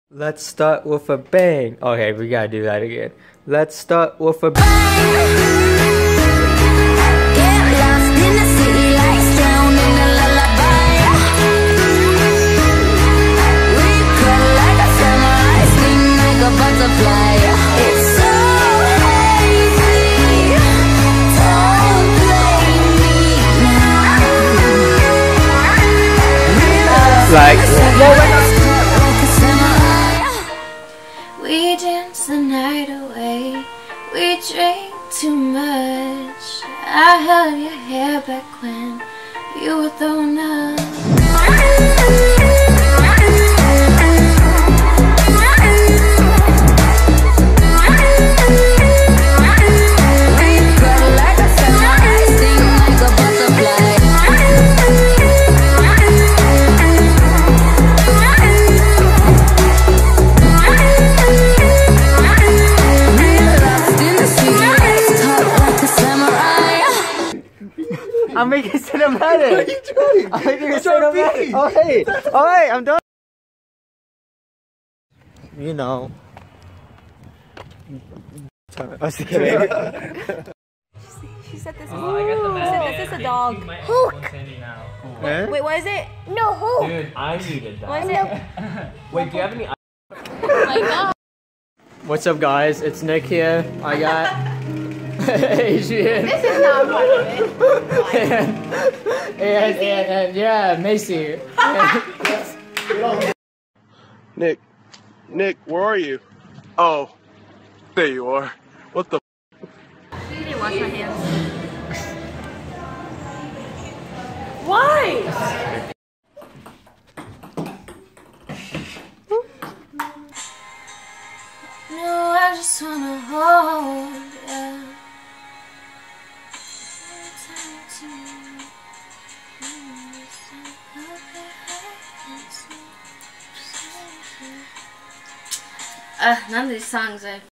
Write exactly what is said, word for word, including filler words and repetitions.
Let's start with a bang. Okay, we gotta do that again. Let's start with a bang. Like, we dance the night away. We drink too much. I held your hair back when you were throwing up. I'm making cinematic. What are you doing? I'm making a cinematic. Oh hey, all right, I'm done. You know. I was kidding. She said this is. Oh, I got the she said this is a dog. Hook. Wait, wait, what is it? No, hook. Dude, I needed that. What is it? Wait, do you have any? Oh my god. What's up, guys? It's Nick here. I got Adrian. This is not part of it. and, and, and, and yeah, Macy. And, Nick, Nick, where are you? Oh, there you are. What the? I need to wash my hands. Why? No, I just wanna hold you. Uh, none of these songs I